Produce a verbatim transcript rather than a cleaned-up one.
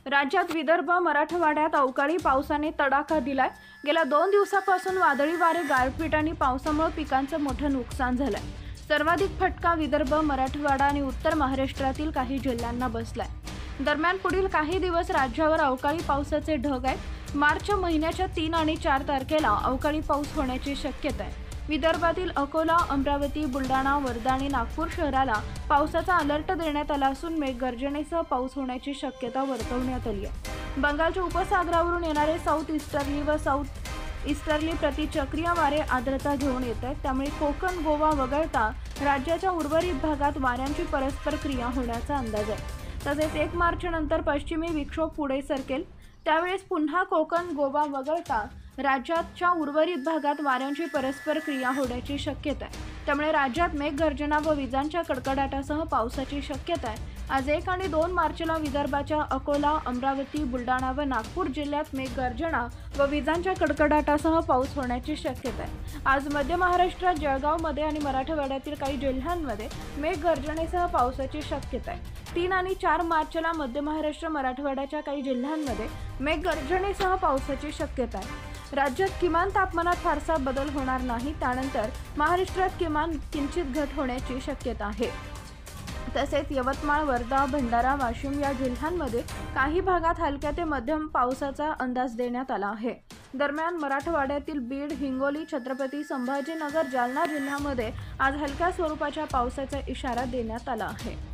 राज्यात विदर्भ मराठवाड्यात अवकाळी पावसाने तडाखा दिलाय। गेल्या दोन दिवसापासून वादळी वारे, गारपीट आणि पावसामुळे पिकांचं मोठं नुकसान झालंय। सर्वाधिक फटका विदर्भ, मराठवाडा आणि उत्तर महाराष्ट्रातील काही जिल्ह्यांना बसलाय। दरम्यान पुढील काही दिवस राज्यावर अवकाळी पावसाचे ढग आहेत। मार्च महिन्याच्या तीन आणि चार तारखेला अवकाळी पाऊस होण्याची शक्यता आहे। विदर्भातील अकोला, अमरावती, बुलढाणा, वर्धा आणि नागपूर शहराला पावसाचा अलर्ट देण्यात आला असून मेघगर्जनेसह पाऊस होण्याची शक्यता वर्तवण्यात आली आहे। बंगालच्या उपसागरावरून येणारे साऊथ ईस्टर्ली व साऊथ ईस्टर्ली प्रतिचक्रीय वारे आर्द्रता घेऊन येत आहेत, त्यामुळे कोकण, गोवा वगळता राज्याच्या उर्वरित भागात वाऱ्यांची परस्पर क्रिया होण्याचा अंदाज आहे। तसेच एक मार्च नंतर पश्चिमी विक्षोभ पुढे सरकेल, त्यावेळेस पुन्हा कोकण, गोवा वगळता राज्याच्या उर्वरित भागात वाऱ्यांची परस्पर क्रिया होण्याची शक्यता आहे। त्यामुळे राज्यात मेघगर्जना व विजांच्या कडकडाटासह पावसाची शक्यता आहे। आज एक आणि दोन मार्चला विदर्भाच्या अकोला, अमरावती, बुलढाणा व नागपूर जिल्ह्यात मेघगर्जना व विजांच्या कडकडाटासह पाऊस होण्याची शक्यता आहे। आज मध्य महाराष्ट्रात जळगावमध्ये आणि मराठवाड्यातील काही जिल्ह्यांमध्ये मेघगर्जनेसह पावसाची शक्यता आहे। तीन आणि चार मार्चला मध्य महाराष्ट्र, मराठवाड्याच्या काही जिल्ह्यांमध्ये मेघगर्जनेसह पावसाची शक्यता आहे। राज्यात किमान तापमानात फारसा बदल होणार नाही, त्यानंतर महाराष्ट्रात किमान किंचित घट होण्याची शक्यता आहे। तसेच यवतमाळ, वर्धा, भंडारा, वाशिम या जिल्ह्यांमध्ये काही भागात हलक्या ते मध्यम पावसाचा अंदाज देण्यात आला आहे। दरम्यान मराठवाड्यातील बीड, हिंगोली, छत्रपती संभाजीनगर, जालना जिल्ह्यामध्ये आज हलक्या स्वरूपाच्या पावसाचा इशारा देण्यात आला आहे।